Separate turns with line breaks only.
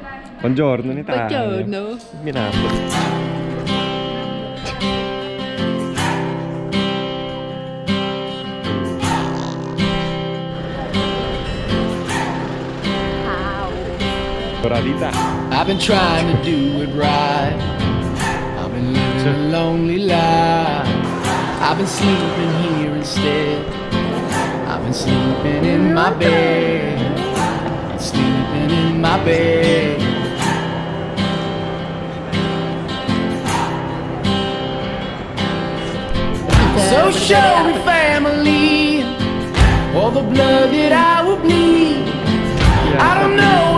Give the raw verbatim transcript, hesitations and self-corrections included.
Buongiorno in Italia.
Buongiorno.
Miracolo.
I've been trying to do it right. I've been living a lonely life. I've been sleeping here instead. I've been sleeping in my bed. Sleeping in my bed. So show me family, all the blood that I will bleed. I don't know